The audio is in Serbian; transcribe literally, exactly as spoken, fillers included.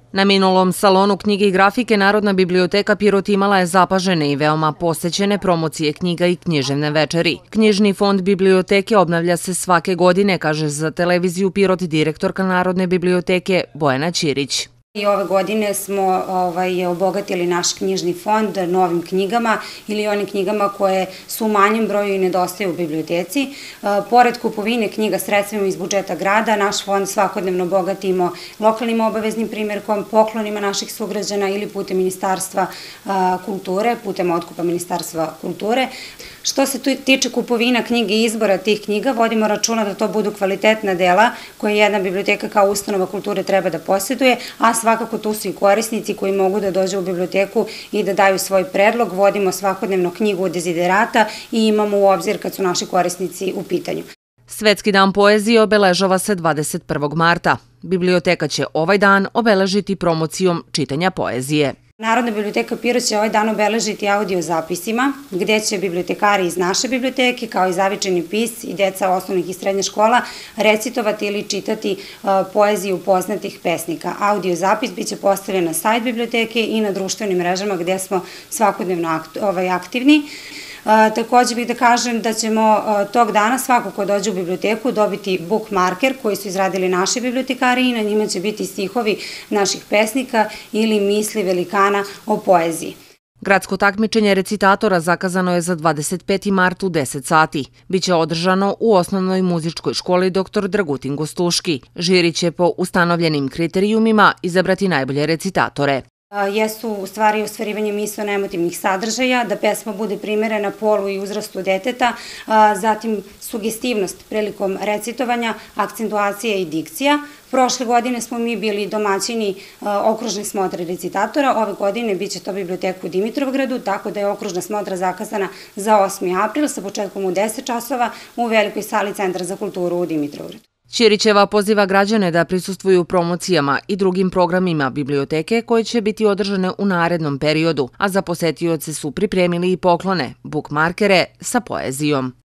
Na minulom salonu knjige i grafike Narodna biblioteka Pirot imala je zapažene i veoma posećene promocije knjiga i književne večeri. Knjižni fond biblioteke obnavlja se svake godine, kaže za televiziju Pirot direktorka Narodne biblioteke Bojana Ćirić. I ove godine smo ovaj, obogatili naš knjižni fond novim knjigama ili onim knjigama koje su u manjem broju i nedostaju u biblioteci. E, pored kupovine knjiga sredstvima iz budžeta grada, naš fond svakodnevno bogatimo lokalnim obaveznim primjerkom, poklonima naših sugrađana ili putem Ministarstva a, kulture, putem otkupa Ministarstva kulture. Što se tu tiče kupovina knjige i izbora tih knjiga, vodimo računa da to budu kvalitetna dela koje jedna biblioteka kao ustanova kulture treba da posjeduje, a svakako tu su i korisnici koji mogu da dođu u biblioteku i da daju svoj predlog. Vodimo svakodnevno knjigu od deziderata i imamo u obzir kad su naši korisnici u pitanju. Svetski dan poezije obeležava se dvadeset prvog marta. Biblioteka će ovaj dan obeležiti promocijom čitanja poezije. Narodna biblioteka Pirot će ovaj dan obeležiti audio zapisima, gde će bibliotekari iz naše biblioteke, kao i zavičajni pis i deca osnovnih i srednjih škola, recitovati ili čitati poeziju poznatih pesnika. Audio zapis biće postavljen na sajt biblioteke i na društvenim mrežama gde smo svakodnevno aktivni. Također bih da kažem da ćemo tog dana svako ko dođe u biblioteku dobiti bookmarker koji su izradili naši bibliotekari i na njima će biti stihovi naših pesnika ili misli velikana o poeziji. Gradsko takmičenje recitatora zakazano je za dvadeset peti mart u deset sati. Biće održano u osnovnoj muzičkoj školi doktor Dragutin Gostuški. Žiri će po ustanovljenim kriterijumima izabrati najbolje recitatore. Jesu u stvari ostvarivanje misaono-emotivnih sadržaja, da pesma bude primerena polu i uzrastu deteta, zatim sugestivnost prilikom recitovanja, akcentuacija i dikcija. Prošle godine smo mi bili domaćini okružne smotre recitatora, ove godine biće to biblioteka u Dimitrovgradu, tako da je okružna smotra zakazana za osmi april sa početkom u deset časova u velikoj sali Centra za kulturu u Dimitrovgradu. Ćirićeva poziva građane da prisustvuju promocijama i drugim programima biblioteke koje će biti održane u narednom periodu, a za posetioce su pripremili i poklone, bookmarkere sa poezijom.